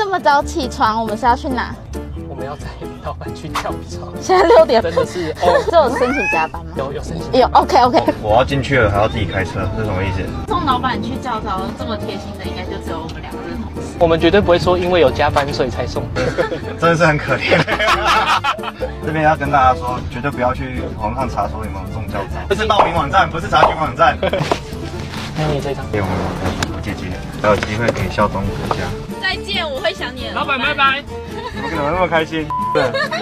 么早起床，我们是要去哪？ 我们要载老板去跳槽。 现在6点， 真的是哦。 这有申请加班吗？ 有申请。 有 OK。 我要进去了，还要自己开车，这是什么意思？ 送老板去教招，这么贴心的，应该就只有我们2个人同事。 我们绝对不会说因为有加班所以才送。 真的是很可怜。这边要跟大家说，绝对不要去网上查说有没有中教招，这是报名网站，不是查询网站。 那你这张给我们我姐姐，还有机会可以效忠国家。 再见，我会想你的。 老板拜拜。 怎么可能那么开心？对。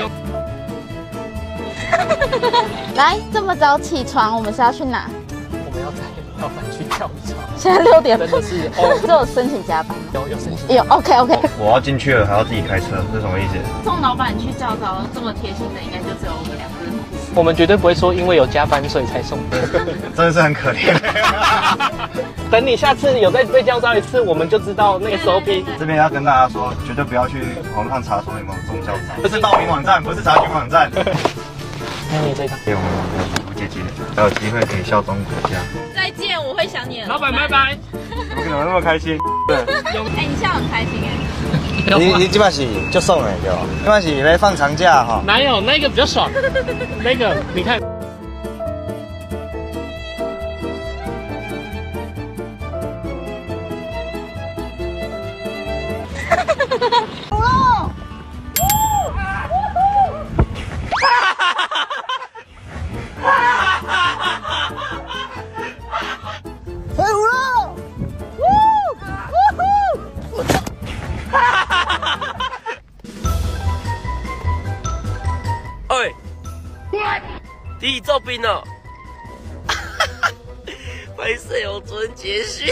来，这么早起床，我们是要去哪？ 我们要载老板去跳槽。 现在6点， 真的是哦。 这有申请加班吗？ 有申请。 有 OK。 我要进去了，还要自己开车，这是什么意思？ 送老板去教招，这么贴心的，应该就只有我们2个人同事。 我们绝对不会说因为有加班所以才送。 真的是很可怜。 等你下次有再被叫招一次，我们就知道那个 SOP。 这边要跟大家说，绝对不要去网上查说有没有中教招，这是报名网站，不是查询网站。 那你这张给我们我姐姐，还有机会可以效忠国家。 再见，我会想你的。 老板拜拜。 怎么可能那么开心？对。 你笑很开心哎。 你基本是就送了对吧？基本是来放长假哈。 哪有那个比较爽？那个你看。 喂，你做兵了？拍摄我昨天结训。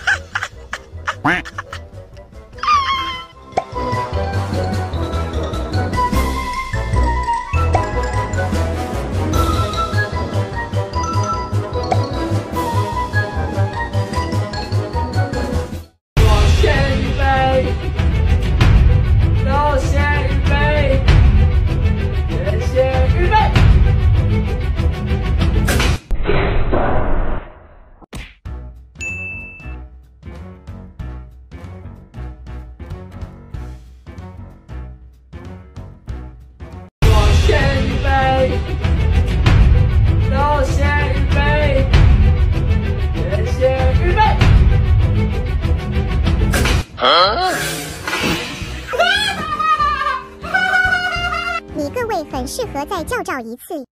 你各位很适合再教招一次。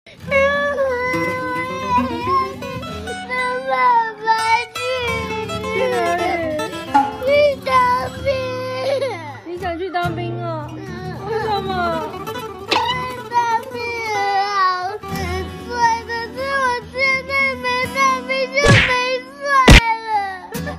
去哪里？去当兵。你想去当兵啊？为什么？ 当兵好实帅，可是我现在没当兵就没帅了。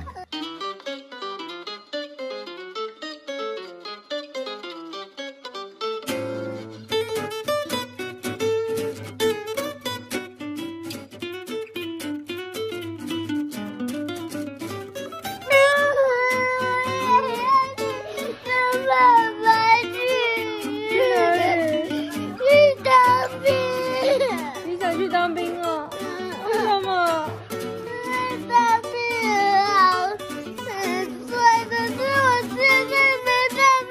去当兵啊？为什么？ 当兵好实帅，可是我现在没当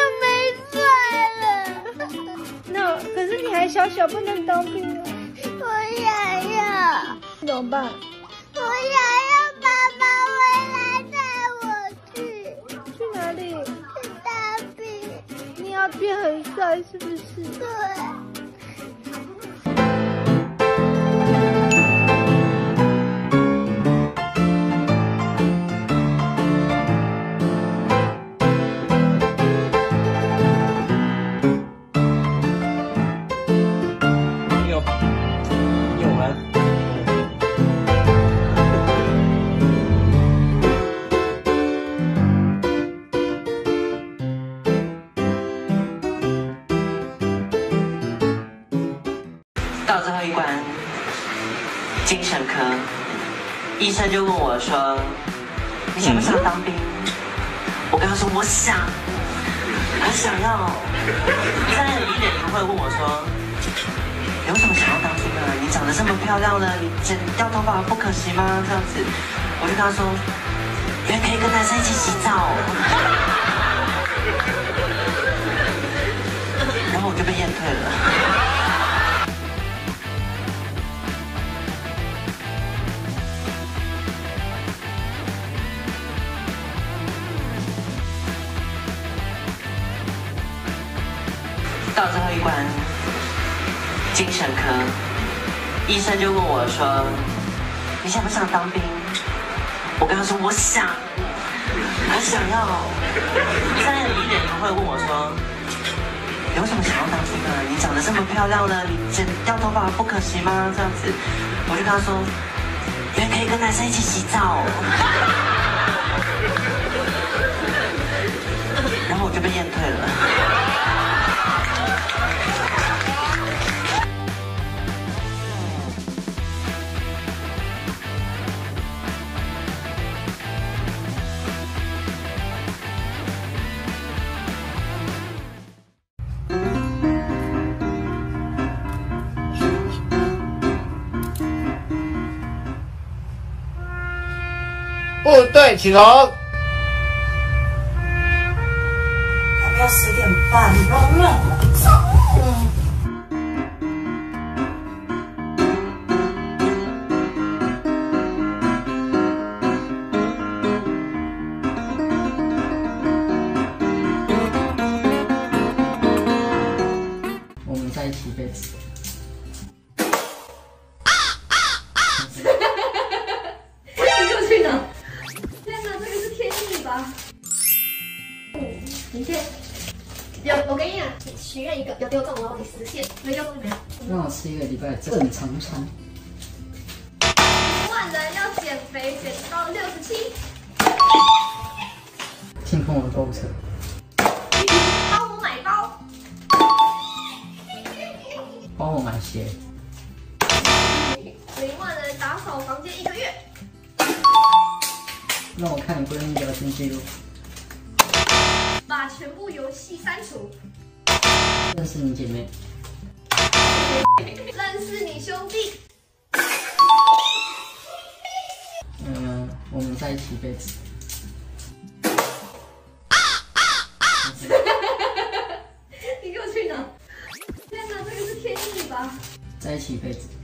兵就没帅了。 那可是你还小小，不能当兵啊。 我想要。 怎么办？ 我想要爸爸回来带我去。 去哪里？ 去当兵。 你要变很帅是不是？ 对。 到最后一关，精神科医生就问我说：“你想不想当兵？”我跟他说：“我想，我想要。”医生一脸不会问我说：“你为什么想要当兵啊？你长得这么漂亮呢，你剪掉头发不可惜吗？”这样子，我就跟他说：“因为可以跟男生一起洗澡。” 退了。到最后一关，精神科，医生就问我说：“你想不想当兵？”我跟他说：“我想，我想要。”医生一脸不会问我说：“你为什么想要当兵呢？你长得这么漂亮呢，你剪掉头发不可惜吗？”这样子，我就跟他说：“因为可以跟男生一起洗澡。”然后我就被验退了。 部队启动。 要不要10点半？ 我们在一起一辈子。 你给我去哪？天哪，这个是天意吧？你先。我跟你讲，你许愿一个，有丢中哦，你实现，没丢中就没有。 让我吃1个礼拜的正常餐。 万人要减肥，减到67。 清空我的购物车。 帮我买包。 帮我买鞋。 0万人打扫房间1个月。 让我看你闺蜜聊天记录。 把全部游戏删除。 认识你姐妹。 认识你兄弟。 我们在一起一辈子。 你给我去哪？天哪，这个是天意吧？ 在一起一辈子。